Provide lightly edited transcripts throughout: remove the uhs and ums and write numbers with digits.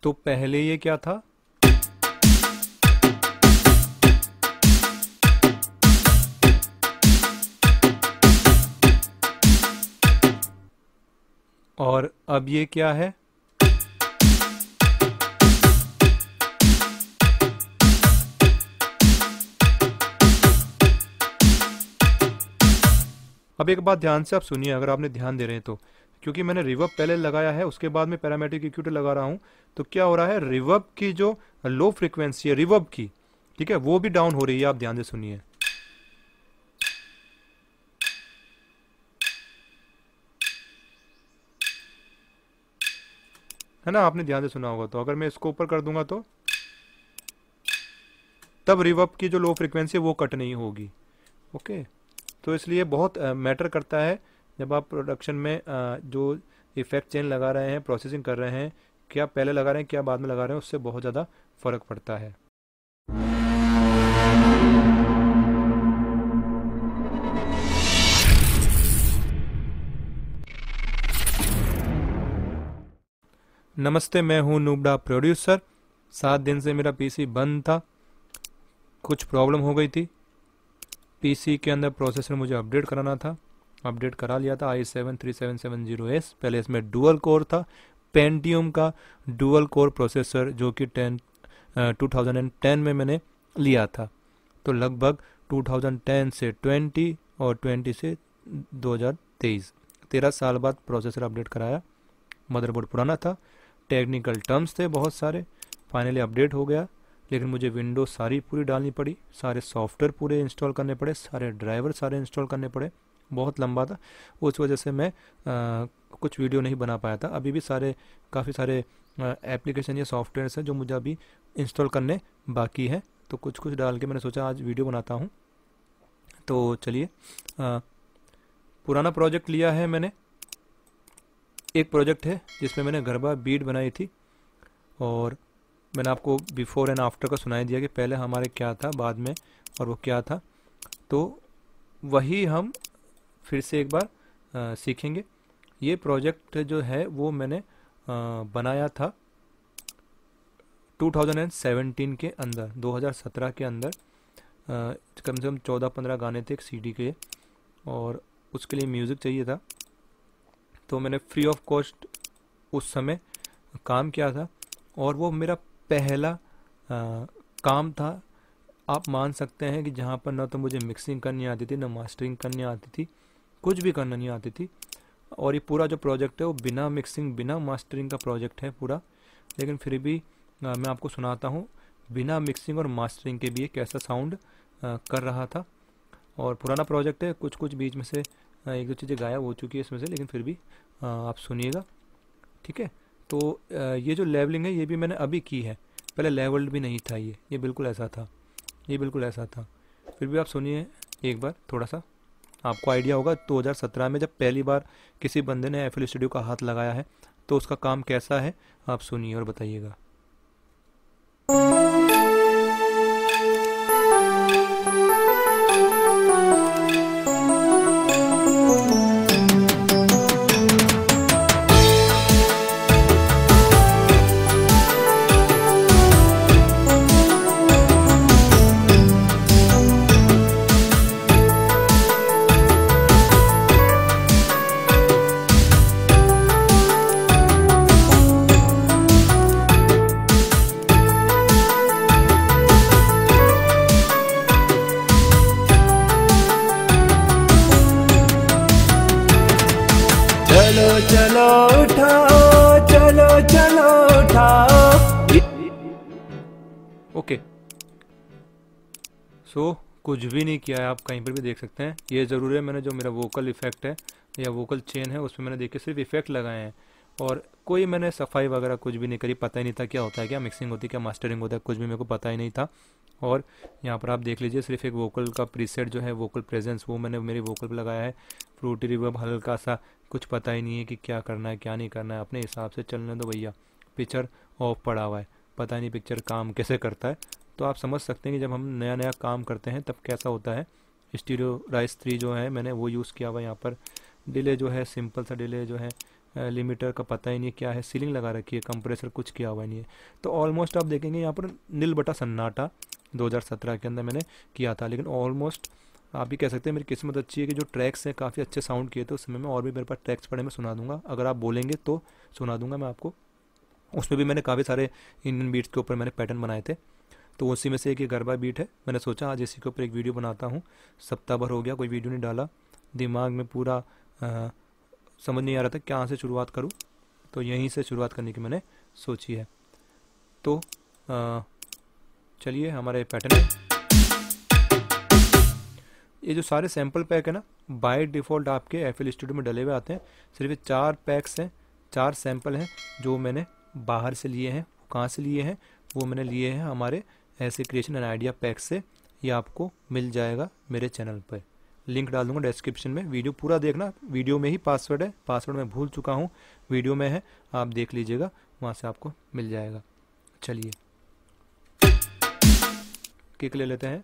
तो पहले ये क्या था, और अब ये क्या है, अब एक बात ध्यान से आप सुनिए, अगर आपने ध्यान दे रहे हैं तो, क्योंकि मैंने रिवर्ब पहले लगाया है उसके बाद में पैरामेट्रिक इक्यूटर लगा रहा हूं, तो क्या हो रहा है, रिवर्ब की जो लो फ्रीक्वेंसी है रिवर्ब की, ठीक है, वो भी डाउन हो रही है। आप ध्यान से सुनिए, है ना, आपने ध्यान से सुना होगा। तो अगर मैं इसको ऊपर कर दूंगा तो तब रिवर्ब की जो लो फ्रीक्वेंसी है वो कट नहीं होगी। ओके, तो इसलिए बहुत मैटर करता है जब आप प्रोडक्शन में जो इफेक्ट चेन लगा रहे हैं, प्रोसेसिंग कर रहे हैं, क्या पहले लगा रहे हैं क्या बाद में लगा रहे हैं, उससे बहुत ज़्यादा फर्क पड़ता है। नमस्ते, मैं हूं नूबड़ा प्रोड्यूसर। 7 दिन से मेरा पीसी बंद था, कुछ प्रॉब्लम हो गई थी। पीसी के अंदर प्रोसेसर मुझे अपडेट कराना था, अपडेट करा लिया था i7 3770S। पहले इसमें डुअल कोर था, पेंटियम का डुअल कोर प्रोसेसर, जो कि 2010 में मैंने लिया था। तो लगभग 2010 से 20 और 20 से 2023 13 साल बाद प्रोसेसर अपडेट कराया। मदरबोर्ड पुराना था, टेक्निकल टर्म्स थे बहुत सारे, फाइनली अपडेट हो गया। लेकिन मुझे विंडोज सारी पूरी डालनी पड़ी, सारे सॉफ्टवेयर पूरे इंस्टॉल करने पड़े, सारे ड्राइवर सारे इंस्टॉल करने पड़े। बहुत लंबा था, उस वजह से मैं कुछ वीडियो नहीं बना पाया था। अभी भी काफ़ी सारे एप्लीकेशन या सॉफ्टवेयर हैं जो मुझे अभी इंस्टॉल करने बाकी है, तो कुछ कुछ डाल के मैंने सोचा आज वीडियो बनाता हूँ। तो चलिए, पुराना प्रोजेक्ट लिया है मैंने, एक प्रोजेक्ट है जिसमें मैंने गरबा बीट बनाई थी, और मैंने आपको बिफोर एंड आफ्टर का सुनाई दिया कि पहले हमारे क्या था, बाद में और वो क्या था। तो वही हम फिर से एक बार सीखेंगे। ये प्रोजेक्ट जो है वो मैंने बनाया था 2017 के अंदर, 2017 के अंदर। कम से कम 14-15 गाने थे एक सीडी के, और उसके लिए म्यूज़िक चाहिए था। तो मैंने फ्री ऑफ कॉस्ट उस समय काम किया था, और वो मेरा पहला काम था। आप मान सकते हैं कि जहाँ पर ना तो मुझे मिक्सिंग करनी आती थी, ना मास्टरिंग करनी आती थी, कुछ भी करना नहीं आती थी। और ये पूरा जो प्रोजेक्ट है वो बिना मिक्सिंग बिना मास्टरिंग का प्रोजेक्ट है पूरा। लेकिन फिर भी मैं आपको सुनाता हूँ बिना मिक्सिंग और मास्टरिंग के भी ये कैसा साउंड कर रहा था। और पुराना प्रोजेक्ट है, कुछ कुछ बीच में से एक दो चीज़ें गायब हो चुकी है इसमें से, लेकिन फिर भी आप सुनिएगा, ठीक है। तो ये जो लेवलिंग है ये भी मैंने अभी की है, पहले लेवल्ड भी नहीं था ये बिल्कुल ऐसा था, ये बिल्कुल ऐसा था। फिर भी आप सुनिए एक बार, थोड़ा सा आपको आइडिया होगा 2017 में जब पहली बार किसी बंदे ने FL स्टूडियो का हाथ लगाया है तो उसका काम कैसा है, आप सुनिए और बताइएगा। चलो चलो उठाओ, चलो चलो उठाओ। ओके, सो कुछ भी नहीं किया है, आप कहीं पर भी देख सकते हैं। ये ज़रूर है, मैंने जो मेरा वोकल इफेक्ट है या वोकल चेन है उसमें मैंने देखिए सिर्फ इफेक्ट लगाए हैं, और कोई मैंने सफाई वगैरह कुछ भी नहीं करी। पता ही नहीं था क्या होता है, क्या मिक्सिंग होती है, क्या मास्टरिंग होता है, कुछ भी मेरे को पता ही नहीं था। और यहाँ पर आप देख लीजिए सिर्फ एक वोकल का प्रीसेट जो है वोकल प्रेजेंस, वो मैंने मेरे वोकल पे लगाया है। फ्रूटी रिवर्ब हल्का सा, कुछ पता ही नहीं है कि क्या करना है क्या नहीं करना है, अपने हिसाब से चलने दो भैया। पिक्चर ऑफ पड़ा हुआ है, पता नहीं पिक्चर काम कैसे करता है। तो आप समझ सकते हैं कि जब हम नया नया काम करते हैं तब कैसा होता है। स्टीरियो राइस 3 जो है मैंने वो यूज़ किया हुआ। यहाँ पर डिले जो है सिंपल सा डिले जो है लिमिटर का पता ही नहीं क्या है, सीलिंग लगा रखी है, कंप्रेसर कुछ किया हुआ नहीं है। तो ऑलमोस्ट आप देखेंगे यहाँ पर नील बटा सन्नाटा 2017 के अंदर मैंने किया था। लेकिन ऑलमोस्ट आप भी कह सकते हैं मेरी किस्मत अच्छी है कि जो ट्रैक्स हैं काफ़ी अच्छे साउंड किए थे उस समय में, और भी मेरे पास ट्रैक्स पड़े, मैं सुना दूंगा, अगर आप बोलेंगे तो सुना दूंगा मैं आपको। उसमें भी मैंने काफ़ी सारे इंडियन बीट्स के ऊपर मैंने पैटर्न बनाए थे, तो उसी में से एक ये गरबा बीट है। मैंने सोचा आज इसी के ऊपर एक वीडियो बनाता हूँ। सप्ताह भर हो गया कोई वीडियो नहीं डाला, दिमाग में पूरा समझ नहीं आ रहा था कहाँ से शुरुआत करूँ, तो यहीं से शुरुआत करने की मैंने सोची है। तो चलिए हमारे पैटर्न है, ये जो सारे सैम्पल पैक है ना बाय डिफ़ॉल्ट आपके एफएल स्टूडियो में डले हुए आते हैं। सिर्फ ये 4 पैक्स हैं, 4 सैम्पल हैं जो मैंने बाहर से लिए हैं। कहाँ से लिए हैं? वो मैंने लिए हैं हमारे ऐसे क्रिएशन एंड आइडिया पैक से। ये आपको मिल जाएगा मेरे चैनल पर, लिंक डाल दूंगा डिस्क्रिप्शन में। वीडियो पूरा देखना, वीडियो में ही पासवर्ड है, पासवर्ड मैं भूल चुका हूँ, वीडियो में है, आप देख लीजिएगा, वहाँ से आपको मिल जाएगा। चलिए किक ले लेते हैं।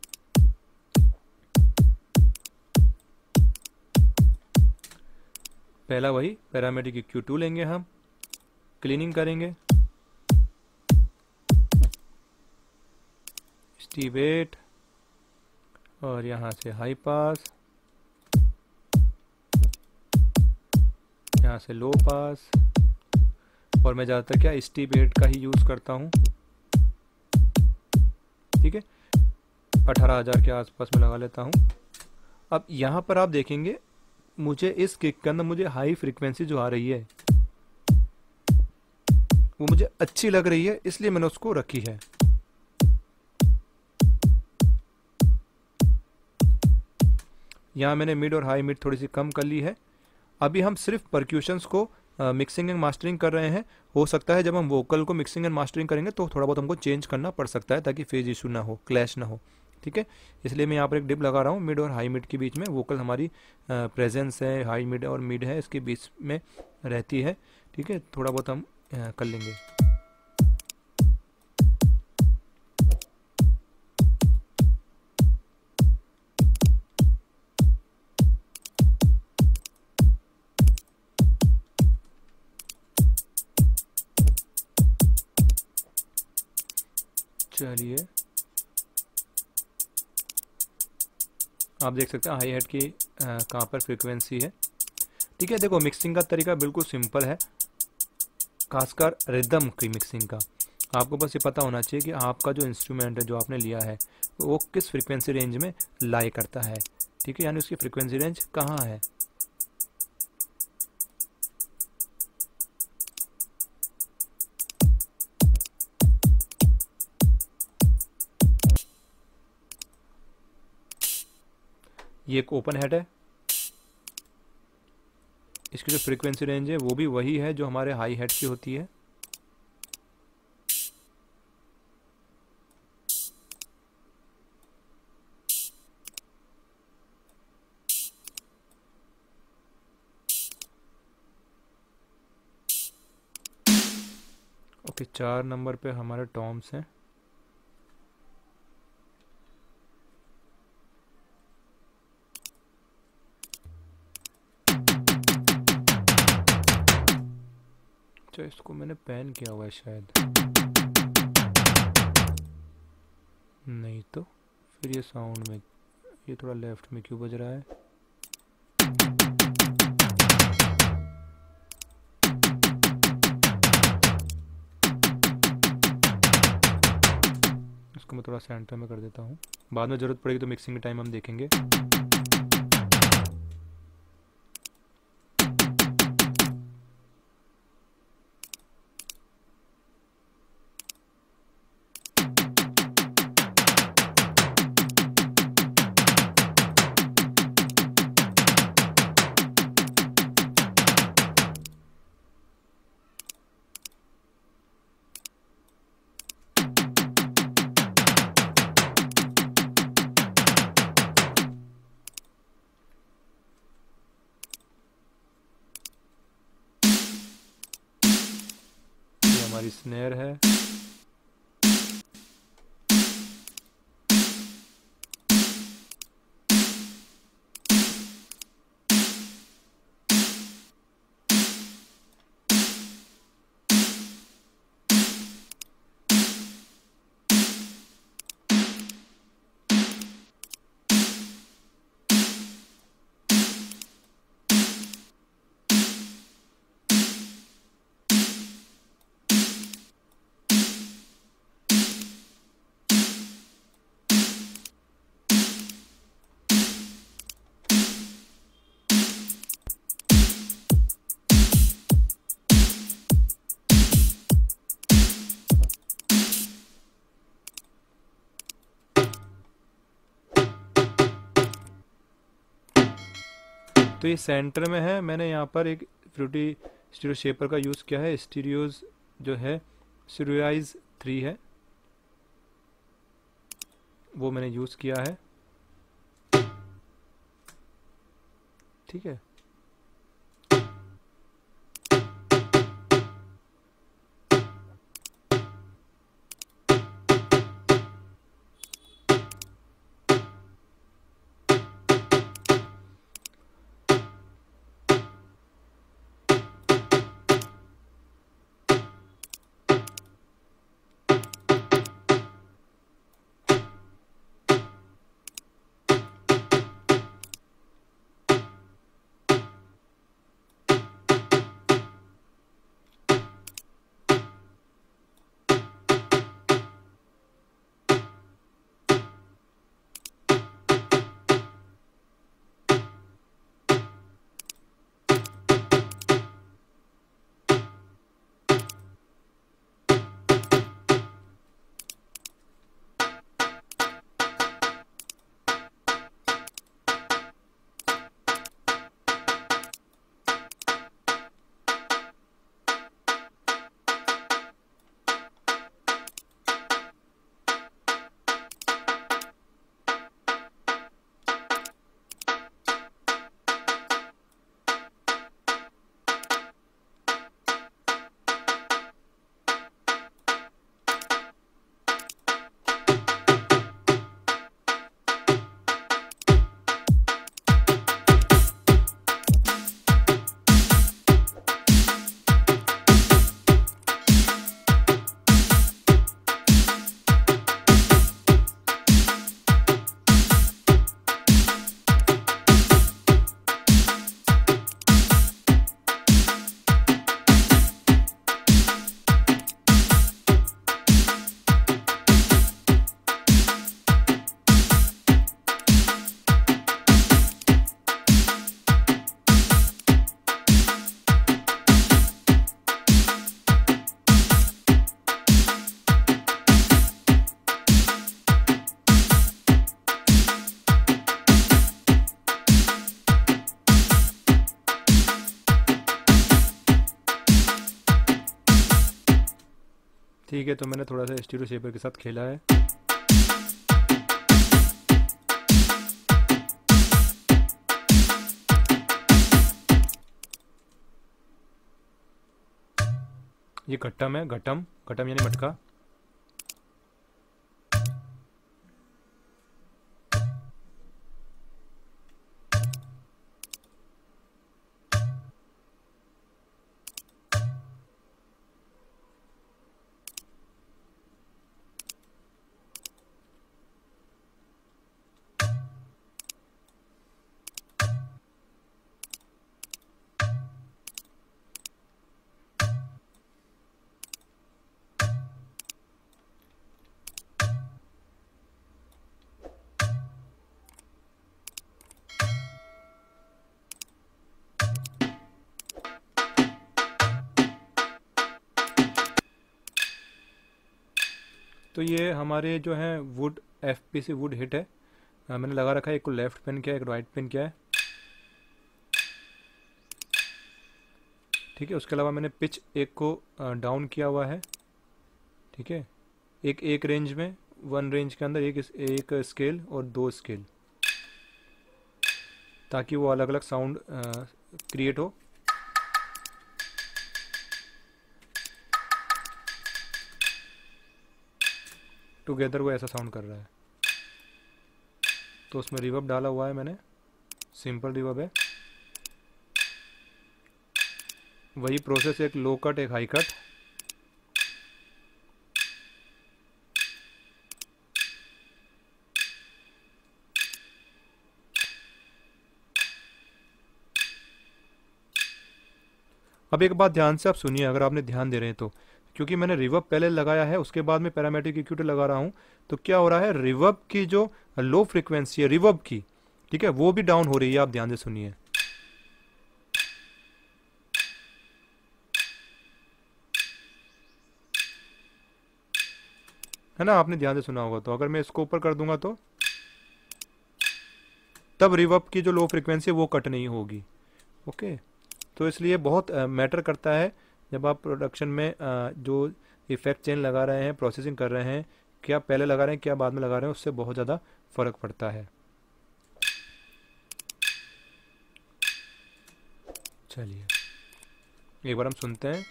पहला वही पैरामेडिक Q2 लेंगे हम, क्लीनिंग करेंगे, स्टीव 8 और यहाँ से हाई पास, यहाँ से लो पास, और मैं ज़्यादातर क्या स्टीव 8 का ही यूज़ करता हूँ। ठीक है, 18,000 के आसपास में लगा लेता हूँ। अब यहाँ पर आप देखेंगे मुझे इस किक के अंदर मुझे हाई फ्रीक्वेंसी जो आ रही है वो मुझे अच्छी लग रही है, इसलिए मैंने उसको रखी है। यहाँ मैंने मिड और हाई मिड थोड़ी सी कम कर ली है। अभी हम सिर्फ परक्यूशंस को मिक्सिंग एंड मास्टरिंग कर रहे हैं। हो सकता है जब हम वोकल को मिक्सिंग एंड मास्टरिंग करेंगे तो थोड़ा बहुत हमको चेंज करना पड़ सकता है ताकि फेज इशू ना हो, क्लैश ना हो। ठीक है, इसलिए मैं यहाँ पर एक डिप लगा रहा हूँ मिड और हाई मिड के बीच में। वोकल हमारी प्रेजेंस है, हाई मिड और मिड है, इसके बीच में रहती है। ठीक है, थोड़ा बहुत हम कर लेंगे। चलिए आप देख सकते हैं हाई हेड की कहाँ पर फ्रीक्वेंसी है। ठीक है, देखो मिक्सिंग का तरीका बिल्कुल सिंपल है, खासकर रिदम की मिक्सिंग का। आपको बस ये पता होना चाहिए कि आपका जो इंस्ट्रूमेंट है जो आपने लिया है वो किस फ्रीक्वेंसी रेंज में लाई करता है। ठीक है, यानी उसकी फ्रीक्वेंसी रेंज कहाँ है। ये एक ओपन हेड है, इसकी जो फ्रीक्वेंसी रेंज है वो भी वही है जो हमारे हाई हेड की होती है। ओके, 4 नंबर पे हमारे टॉम्स हैं। अच्छा, इसको मैंने पैन किया हुआ है शायद, नहीं तो फिर ये साउंड में ये थोड़ा लेफ्ट में क्यों बज रहा है। इसको मैं थोड़ा सेंटर में कर देता हूँ, बाद में ज़रूरत पड़ेगी तो मिक्सिंग के टाइम हम देखेंगे। हमारी स्नेयर है, तो ये सेंटर में है। मैंने यहाँ पर एक फ्रूटी स्टीरियो शेपर का यूज़ किया है। स्टीरियोज जो है स्टीरियोराइज 3 है, वो मैंने यूज़ किया है। ठीक है, ठीक है। तो मैंने थोड़ा सा स्टीरियो शेपर के साथ खेला है। ये घट्टम है, घटम, घटम यानी मटका। तो ये हमारे जो है वुड एफपीसी वुड हिट है। मैंने लगा रखा है, एक को लेफ्ट पिन किया है, एक राइट पिन किया है। ठीक है, उसके अलावा मैंने पिच एक को डाउन किया हुआ है। ठीक है, एक रेंज में, वन रेंज के अंदर एक स्केल और 2 स्केल, ताकि वो अलग अलग साउंड क्रिएट हो। टुगेदर वो ऐसा साउंड कर रहा है। तो उसमें रिवर्ब डाला हुआ है मैंने, सिंपल रिवर्ब है। वही प्रोसेस, एक लो कट एक हाई कट। अब एक बात ध्यान से आप सुनिए, अगर आपने ध्यान दे रहे हैं तो, क्योंकि मैंने रिवर्ब पहले लगाया है, उसके बाद में पैरामेट्रिक इक्यूटर लगा रहा हूं, तो क्या हो रहा है, रिवर्ब की जो लो फ्रीक्वेंसी है रिवर्ब की, ठीक है, वो भी डाउन हो रही है। आप ध्यान से सुनिए। है ना, आपने ध्यान से सुना होगा। तो अगर मैं इसको ऊपर कर दूंगा तो तब रिवर्ब की जो लो फ्रीक्वेंसी है वो कट नहीं होगी। ओके, तो इसलिए बहुत मैटर करता है जब आप प्रोडक्शन में जो इफेक्ट चेन लगा रहे हैं, प्रोसेसिंग कर रहे हैं, क्या पहले लगा रहे हैं क्या बाद में लगा रहे हैं, उससे बहुत ज़्यादा फ़र्क पड़ता है। चलिए एक बार हम सुनते हैं।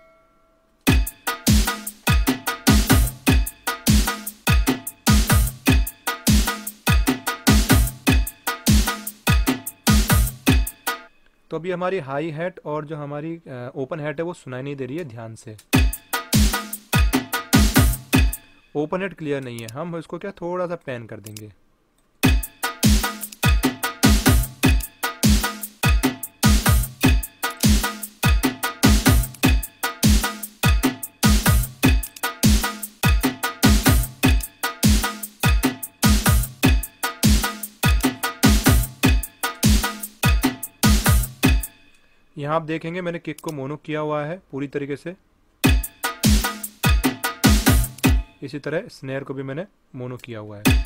तो अभी हमारी हाई हैट और जो हमारी ओपन हैट है वो सुनाई नहीं दे रही है, ध्यान से। ओपन हैट क्लियर नहीं है, हम इसको क्या थोड़ा सा पैन कर देंगे। यहाँ आप देखेंगे मैंने किक को मोनो किया हुआ है पूरी तरीके से। इसी तरह स्नेयर को भी मैंने मोनो किया हुआ है।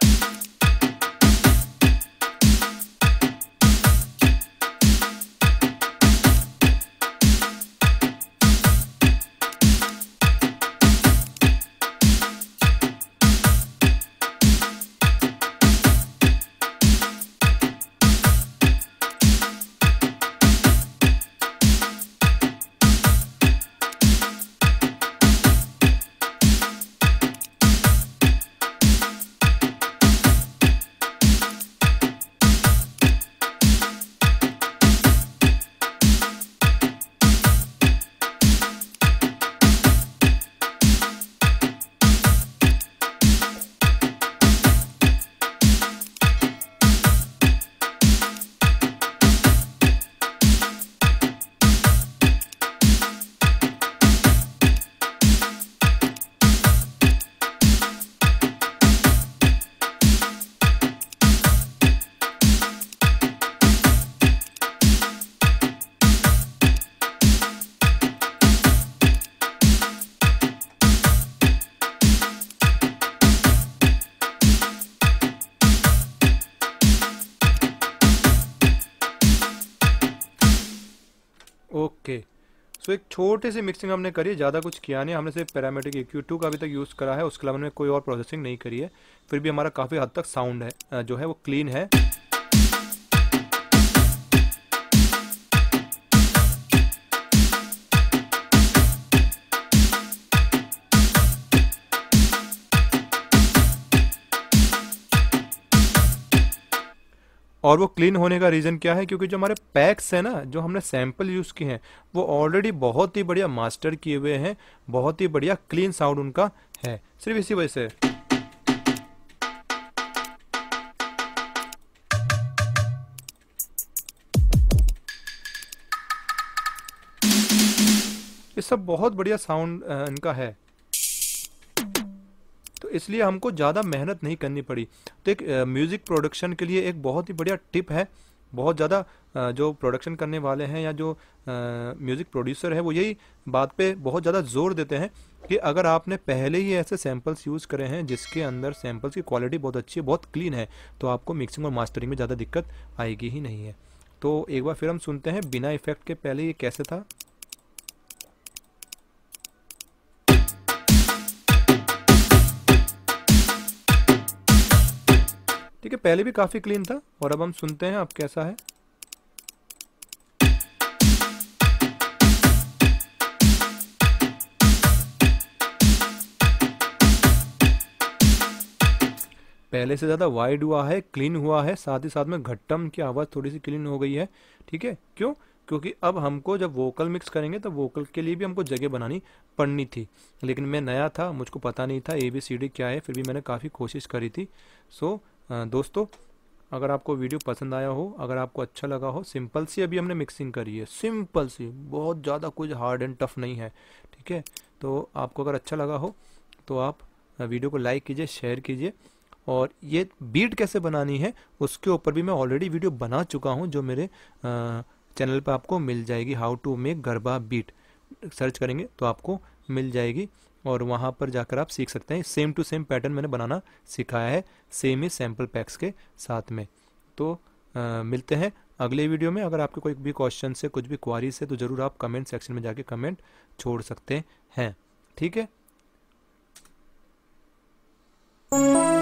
ओके, सो एक छोटी सी मिक्सिंग हमने करी है, ज़्यादा कुछ किया नहीं। हमने सिर्फ पैरामेट्रिक EQ2 का अभी तक यूज़ करा है, उसके अलावा हमने कोई और प्रोसेसिंग नहीं करी है। फिर भी हमारा काफ़ी हद तक साउंड है जो है वो क्लीन है। और वो क्लीन होने का रीज़न क्या है, क्योंकि जो हमारे पैक्स हैं ना, जो हमने सैंपल यूज़ किए हैं, वो ऑलरेडी बहुत ही बढ़िया मास्टर किए हुए हैं, बहुत ही बढ़िया क्लीन साउंड उनका है। सिर्फ इसी वजह से ये सब बहुत बढ़िया साउंड इनका है। तो इसलिए हमको ज़्यादा मेहनत नहीं करनी पड़ी। तो एक म्यूज़िक प्रोडक्शन के लिए एक बहुत ही बढ़िया टिप है। बहुत ज़्यादा जो प्रोडक्शन करने वाले हैं या जो म्यूज़िक प्रोड्यूसर है वो यही बात पे बहुत ज़्यादा जोर देते हैं कि अगर आपने पहले ही ऐसे सैम्पल्स यूज़ करे हैं जिसके अंदर सैम्पल्स की क्वालिटी बहुत अच्छी है, बहुत क्लीन है, तो आपको मिक्सिंग और मास्टरिंग में ज़्यादा दिक्कत आएगी ही नहीं है। तो एक बार फिर हम सुनते हैं बिना इफेक्ट के पहले ये कैसे था। ठीक है, पहले भी काफ़ी क्लीन था और अब हम सुनते हैं अब कैसा है। पहले से ज़्यादा वाइड हुआ है, क्लीन हुआ है, साथ ही साथ में घट्टम की आवाज़ थोड़ी सी क्लीन हो गई है। ठीक है, क्यों? क्योंकि अब हमको जब वोकल मिक्स करेंगे तो वोकल के लिए भी हमको जगह बनानी पड़नी थी, लेकिन मैं नया था, मुझको पता नहीं था ABCD क्या है, फिर भी मैंने काफ़ी कोशिश करी थी। सो दोस्तों, अगर आपको वीडियो पसंद आया हो, अगर आपको अच्छा लगा हो, सिंपल सी अभी हमने मिक्सिंग करी है, सिंपल सी, बहुत ज़्यादा कुछ हार्ड एंड टफ नहीं है। ठीक है, तो आपको अगर अच्छा लगा हो तो आप वीडियो को लाइक कीजिए, शेयर कीजिए। और ये बीट कैसे बनानी है उसके ऊपर भी मैं ऑलरेडी वीडियो बना चुका हूँ, जो मेरे चैनल पर आपको मिल जाएगी। How to make garba beat search करेंगे तो आपको मिल जाएगी और वहाँ पर जाकर आप सीख सकते हैं। सेम टू सेम पैटर्न मैंने बनाना सिखाया है, सेम ही सैम्पल पैक्स के साथ में। तो मिलते हैं अगले वीडियो में। अगर आपके कोई भी क्वेश्चन से, कुछ भी क्वारीज है, तो ज़रूर आप कमेंट सेक्शन में जाके कमेंट छोड़ सकते हैं। ठीक है।